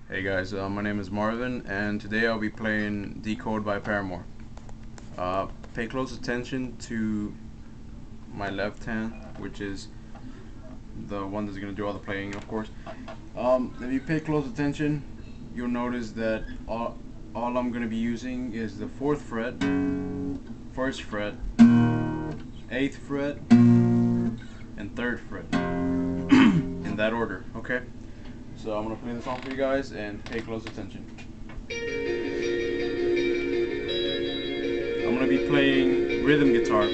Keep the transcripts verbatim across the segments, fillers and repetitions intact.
Hey guys, uh, my name is Marvin, and today I'll be playing Decode by Paramore. Uh, pay close attention to my left hand, which is the one that's going to do all the playing, of course. Um, if you pay close attention, you'll notice that all, all I'm going to be using is the fourth fret, first fret, eighth fret, and third fret, in that order, okay? So I'm going to play the song for you guys and pay close attention. I'm going to be playing rhythm guitar.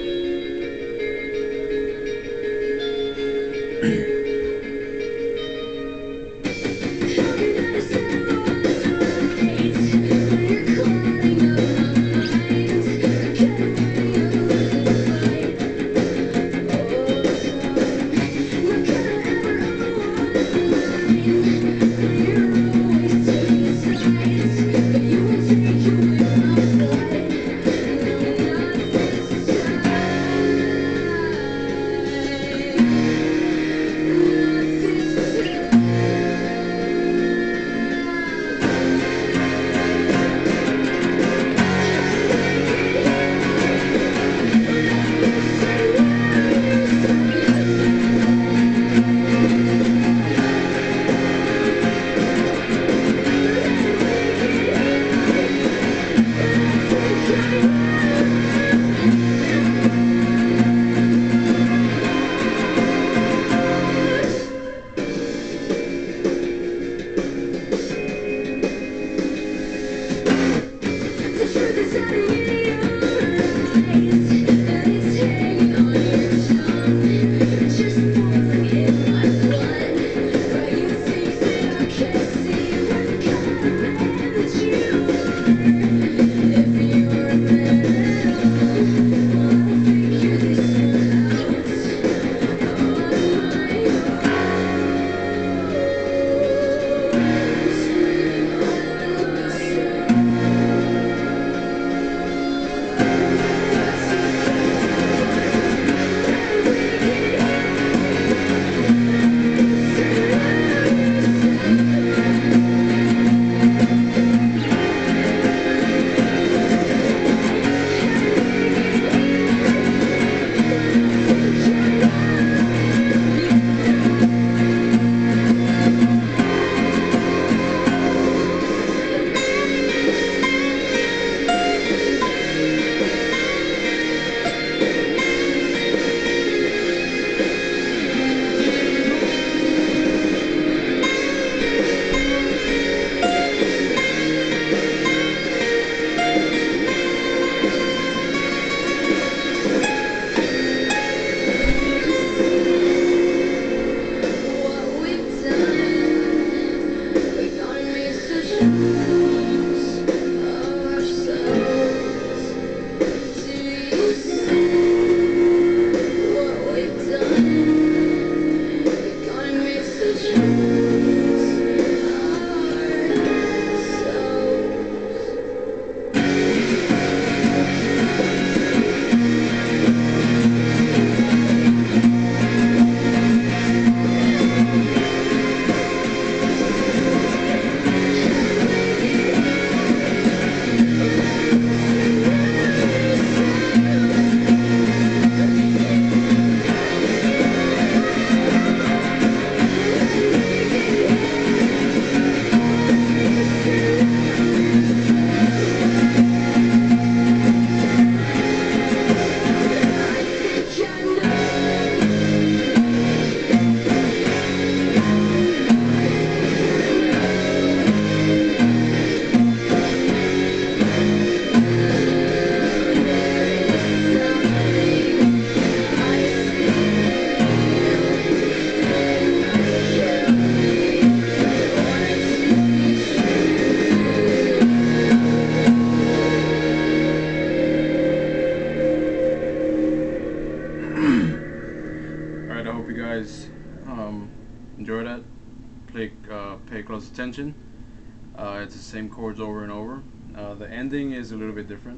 Alright, I hope you guys um, enjoy that. Pay, uh, pay close attention. Uh, it's the same chords over and over. Uh, the ending is a little bit different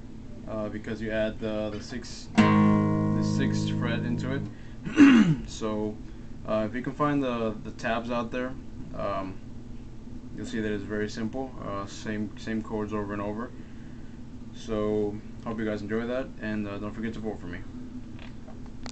uh, because you add the, the sixth the sixth fret into it. So uh, if you can find the the tabs out there, um, can see that it's very simple. Uh, same same chords over and over. So hope you guys enjoy that, and uh, don't forget to vote for me.